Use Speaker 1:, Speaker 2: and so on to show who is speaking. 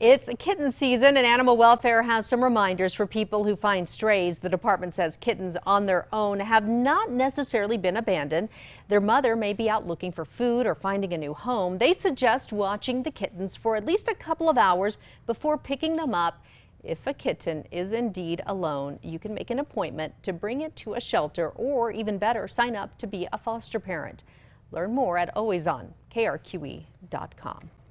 Speaker 1: It's kitten season and Animal Welfare has some reminders for people who find strays. The department says kittens on their own have not necessarily been abandoned. Their mother may be out looking for food or finding a new home. They suggest watching the kittens for at least a couple of hours before picking them up. If a kitten is indeed alone, you can make an appointment to bring it to a shelter, or even better, sign up to be a foster parent. Learn more at alwaysonkRQE.com.